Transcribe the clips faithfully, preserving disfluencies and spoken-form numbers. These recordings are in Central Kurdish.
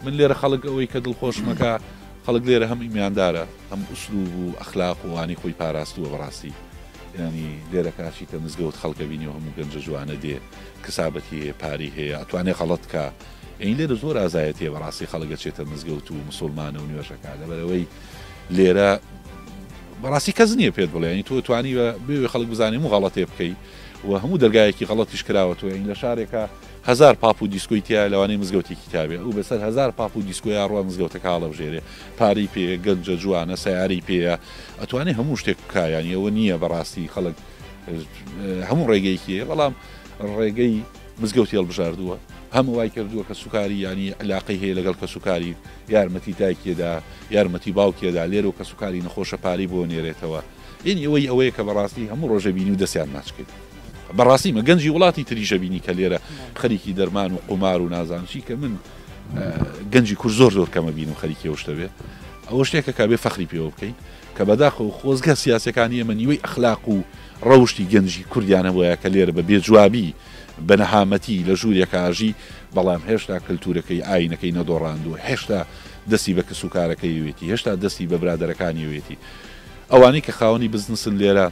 من لێرە خەڵک ئەوەی کە دڵخۆش مەکە خەڵک لێرە هەم ئیماندارە هەم ئوسلوب و ئەخلاق و وانی خۆی پاراستووە بەڕاستی ینی لێرە کاشیتە مزگەوت خەڵکە بینی و هەموو گەنجە جوانە دێ کەسابەتی هەیە پاری هەیە ئەتوانێت خەڵەت کە ئەین لێرە زۆر ئازایەت هەیە بەڕاستی خەڵکە چێتە مزگەوت و مسلمانە و نوێژەکە لەبەرەوەی لێرە بەڕاستی کەس نییە پێت بڵێ ینی تۆ توانی بێ خەڵک بزانیم و غەڵەتێ بکەیت و هەموو دەرگایەکی غەڵەتیش کراوەتەوە این لە شارێکە هزار پاپ و دیسکۆی تیا لەوانەی مزگەوتی کتابێ و بەسەر هزار پاپ و دیسکۆی ڕوا مزگەوتەکە هەڵەبژێرێ پاری پێ گەنجە جوانە سیاری پێە ئەتوانێت هەموو شتێک بکایانی ئەوە نییە بەڕاستی خەڵک هەموو ڕێگەیەکیە بەڵام ڕێگەی مزگەوتی هەڵبژاردووە هەموو وای کردووە کە سوکاری ینی علاقەی هەیە لەگەڵ کە سوکاری یارمەتی دایکێدا یارمەتی باوکێدا لێرە و کە سوکاری نەخۆشە پاری بۆ نێرێتەوە این ئەوەی ئەوەیە کە بەڕاستی هەموو ڕۆژە بینی و دەستیان ناچکرد بەڕاستی مە گەنجی وڵاتی تریژە بینی کە لێرە خەریکی دەرمان و قومار و نازانشی کە من گەنجی کورد زۆر زۆر کەمە بین و خەریکی ئەو شتەبێ ئەوە شتێکە کابێ فەخری پێوە بکەین کە بەداخە و خۆزگە سیاسەکانی ئێمە نیوەی ئەخلاق و ڕەوشی گەنجی کوردیانە بۆیە کە لێرە بە بێجوابی بە نەهامەتی لە ژوورێکاژی بەڵام هێشتا کللتورەکەی ئاینەکەی نەدۆڕاندووە هێشتا دەستی بە کەسوکارەکەی وێتی هێشتا دەستی بە برادەرەکانی وێتی ئەوانەی کە خاوەنی بزنسن لێرە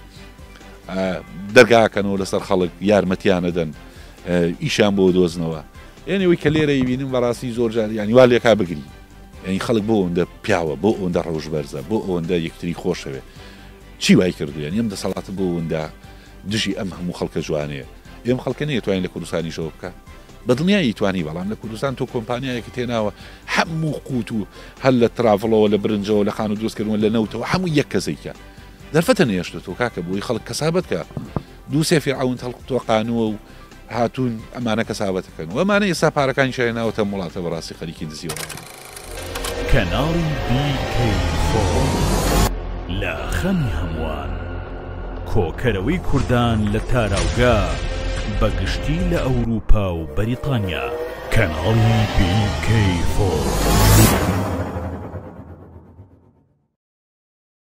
دەرگاکەنەوە لەسەر خەڵک یارمەتیانەدەن ئیشان بۆ دۆزنەوە یعنیەوەی کە لێرە بینم بەڕاستی زۆر جار ینی وا لێکا بگری یعنی خەڵک بۆ ئەوەندە پیاوە بۆ ئەوەندە ڕەوش بەرزە بۆ ئەوەندە یەکتری خۆشەوێ چی وای کردو یعنی ئەم دەسەڵاتە بۆ ئەوەندە دژی ئەم هەموو خەڵکە جوانەیە ئێم خەڵکە نەیەتوانین لە کوردستانی شەوە بکە بەدڵنیایی توانی بەڵام لە کوردستان تۆ کۆمپانیایەکی تێناوە هەموو قوت و هەل لە تراڤڵەوە لە برنجەوە لە خان و دروستکردنەوە لە نەوتەوە هەموو یەک کەسێکە دەرفەتە نێشتە تۆ کاکە بۆی خەڵک کەسابەت کە دوو سێ فیرعەون هەڵقوتوەقانووە و هاتوون ئەمانە کەسابەتەکەن و ئەمانە ئێستا پارەکانی شایەناوەتە وڵاتە بەڕاستی خەریکی دزیوە کەناڵی بیکەی لە خەمی هەمووان کۆکەرەوەی کوردان لە تاراوگا بەگشتی لە ئەوروپا و بەریتانیا کەناڵی بیکەی